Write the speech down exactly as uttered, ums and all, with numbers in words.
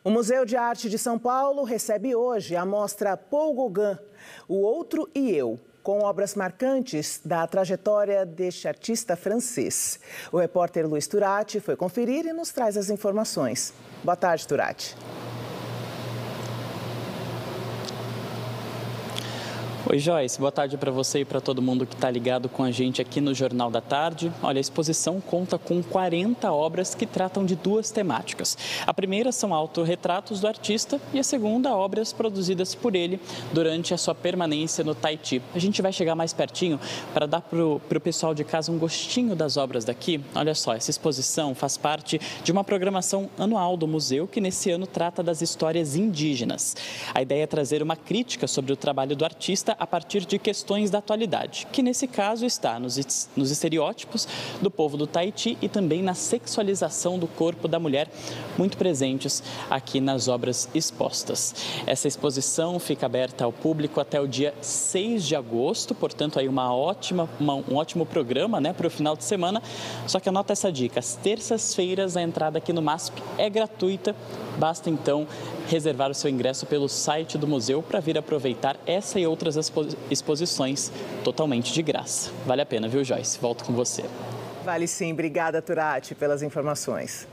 O Museu de Arte de São Paulo recebe hoje a mostra Paul Gauguin, O Outro e Eu, com obras marcantes da trajetória deste artista francês. O repórter Luiz Turati foi conferir e nos traz as informações. Boa tarde, Turati. Oi, Joyce. Boa tarde para você e para todo mundo que está ligado com a gente aqui no Jornal da Tarde. Olha, a exposição conta com quarenta obras que tratam de duas temáticas. A primeira são autorretratos do artista e a segunda, obras produzidas por ele durante a sua permanência no Tahiti. A gente vai chegar mais pertinho para dar para o pessoal de casa um gostinho das obras daqui. Olha só, essa exposição faz parte de uma programação anual do museu que nesse ano trata das histórias indígenas. A ideia é trazer uma crítica sobre o trabalho do artista a partir de questões da atualidade, que nesse caso está nos, nos estereótipos do povo do Tahiti e também na sexualização do corpo da mulher, muito presentes aqui nas obras expostas. Essa exposição fica aberta ao público até o dia seis de agosto, portanto aí uma ótima, uma, um ótimo programa, né, para o final de semana. Só que anota essa dica, às terças-feiras a entrada aqui no MASP é gratuita, basta então reservar o seu ingresso pelo site do museu para vir aproveitar essa e outras exposições totalmente de graça. Vale a pena, viu, Joyce? Volto com você. Vale sim. Obrigada, Turati, pelas informações.